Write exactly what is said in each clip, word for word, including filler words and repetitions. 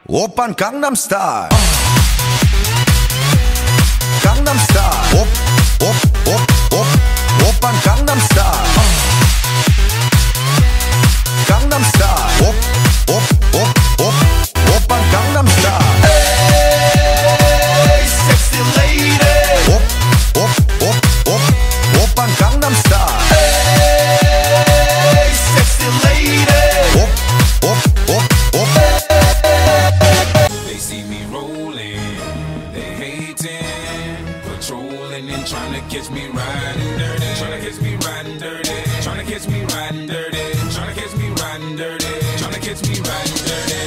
오빤 강남스타일 강남스타일 옵옵옵옵 오빤 강남스타일 강남스타일 옵옵옵옵 오빤 강남스타일 에이 섹시 레이디 옵옵옵옵 오빤 강남스타일 에이 섹시 레이디 옵옵옵옵 They see me rolling, they hating, patrolling and trying to catch me riding dirty, trying to catch me riding dirty, trying to catch me riding dirty, trying to catch me riding dirty, trying to catch me riding dirty.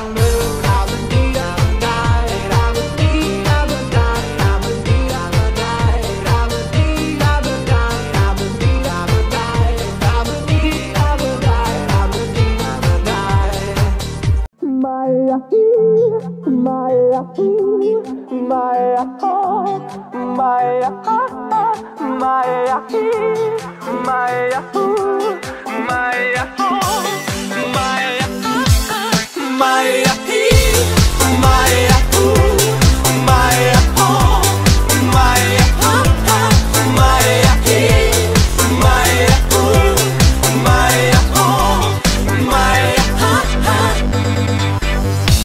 Maya, Maya, oh, Maya, Maya, Maya, Maya, oh, Maya, Maya.